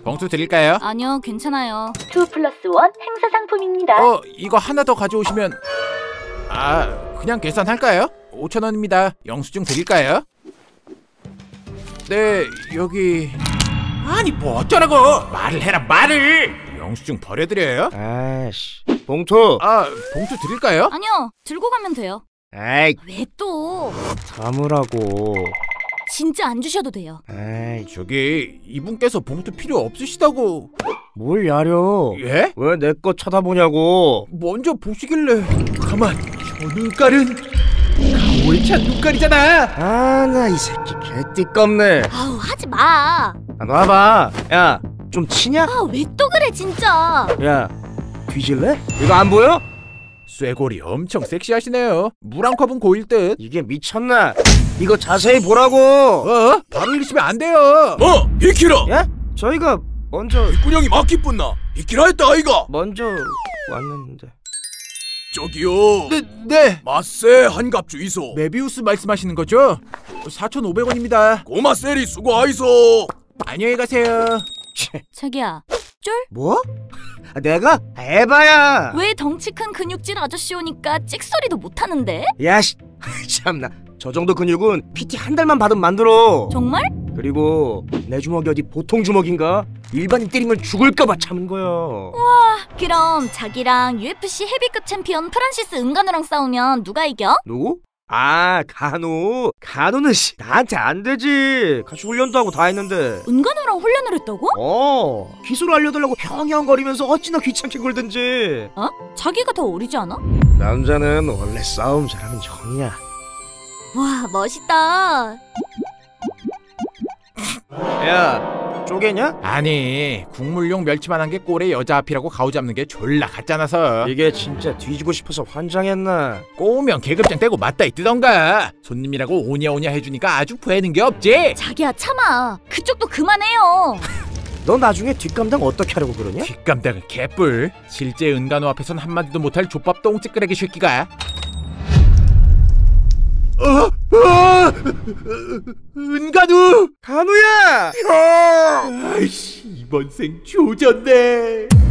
봉투 드릴까요? 아니요, 괜찮아요. 2+1 행사 상품입니다. 이거 하나 더 가져오시면 그냥 계산할까요? 5,000원입니다. 영수증 드릴까요? 네, 여기. 아니 뭐 어쩌라고! 말을 해라, 말을! 영수증 버려드려요? 아이씨, 봉투! 봉투 드릴까요? 아니요, 들고 가면 돼요. 에이, 왜 또? 담으라고. 진짜 안 주셔도 돼요. 에이, 저기 이분께서 봉투 필요 없으시다고. 뭘 야려? 예? 왜 내 거 쳐다보냐고? 먼저 보시길래. 가만, 저 눈깔은 가오리찬 눈깔이잖아. 나 이 새끼 개띠껍네. 아우, 하지 마. 놔봐. 야, 좀 치냐? 왜 또 그래 진짜. 야, 뒤질래? 이거 안 보여? 쇠고리 엄청 섹시하시네요. 물 한 컵은 고일 듯. 이게 미쳤나? 이거 자세히 보라고. 바로 이러시면 안 돼요. 비키라! 예? 저희가 먼저 윗구녕이 막기뿐나 비키라 했다 아이가! 먼저 왔는데. 저기요. 네. 마세 한갑 주이소. 메비우스 말씀하시는 거죠? 4,500원입니다. 고마 세리 수고하이소. 안녕히 가세요. 자기야, 뭐? 내가? 에바야. 왜 덩치 큰 근육질 아저씨 오니까 찍소리도 못하는데? 야씨, 참나. 저 정도 근육은 PT 한 달만 받으면 만들어. 정말? 그리고 내 주먹이 어디 보통 주먹인가? 일반인 때리면 죽을까봐 참은 거야. 그럼 자기랑 UFC 헤비급 챔피언 프란시스 은가누랑 싸우면 누가 이겨? 누구? 가누. 가누는 나한테 안 되지. 같이 훈련도 하고 다 했는데. 은가누랑 훈련을 했다고? 기술 알려달라고 형형거리면서 어찌나 귀찮게 굴든지. 자기가 더 어리지 않아? 남자는 원래 싸움 잘하면 형이야. 와, 멋있다. 야, 쪼개냐? 아니, 국물용 멸치만한 게 꼴에 여자 앞이라고 가오 잡는 게 졸라 같잖아서. 이게 진짜 뒤지고 싶어서 환장했나? 꼬우면 계급장 떼고 맞다이 뜨던가. 손님이라고 오냐오냐 해주니까 아주 부해는 게 없지. 자기야, 참아. 그쪽도 그만해요. 너 나중에 뒷감당 어떻게 하려고 그러냐? 뒷감당을 개뿔. 실제 은간호 앞에선 한마디도 못할 족밥 똥찌끄레기 새끼가. 은간우! 가누야! 아이씨, 이번 생 조졌네.